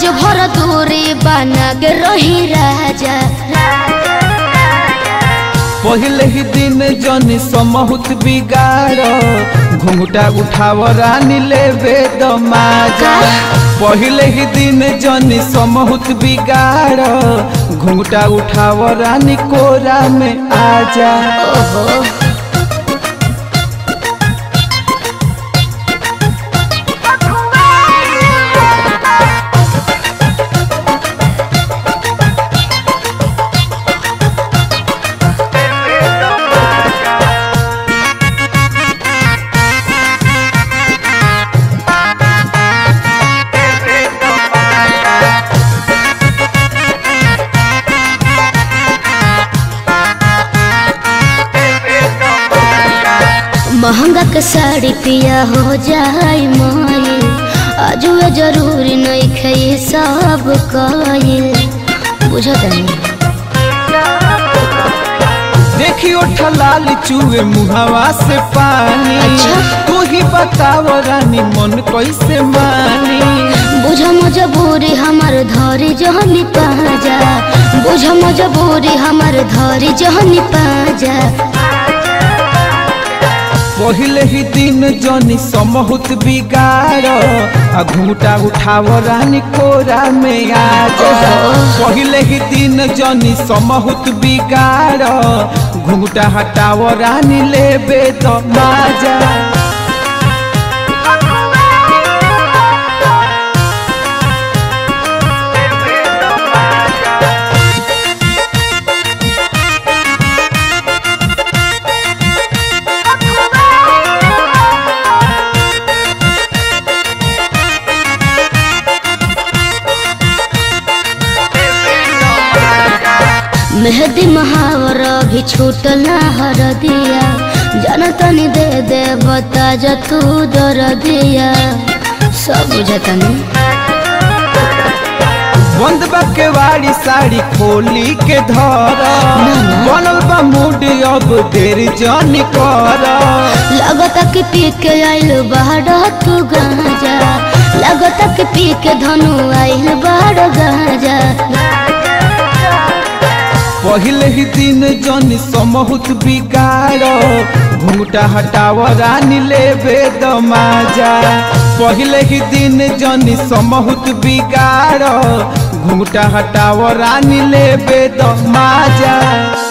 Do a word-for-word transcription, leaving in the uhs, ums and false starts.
आज भर दूरी बना के रही राजा। पहले ही दिन जन समहुत बिगाड़ घुंघटा उठाव रानी लेबे दमाजा। पहले ही दिन जन समहुत बिगाड़ घुंघटा उठाव रानी कोरा में आजा। ओहो महंगा के साड़ी पिया हो जाए माये, आज वे जरूरी नहीं खे सब कहे बुझत नहीं। देखियो ठलाल चूहे मुहावा से पानी। अच्छा? तू ही बताव रानी मन कैसे मानी। बुझ मजबूरी हमार धरी जहनी पाजा, बुझ मजबूरी हमार धरी जहनी पाजा। पहले ही दिन जनी समहुत बिगाड़ आ घूंघटा उठाव रानी कोरा में आजा। पहले ही दिन जनी समहुत बिगाड़ घूंघटा हटाव रानी लेबे दमाजा। मेहदी महावर भी छूटल ना हर दिया, जनतनी दे दे बता जा तू दर दिया सब बुझतनी। बंद के वाड़ी साड़ी खोली के धर बनल बा मूड अब देर जानी कर। लगता कि पी के आइल बाहर तू गांजा, लगता कि पी के धनु आइल बाहर गांजा। पहले ही दिन जन समहुत बिगाड़ घूंघटा हटाव रानी लेबे दमाजा। पहले ही दिन जन समहुत बिगाड़ घूंघटा हटाव रानी लेबे दमाजा।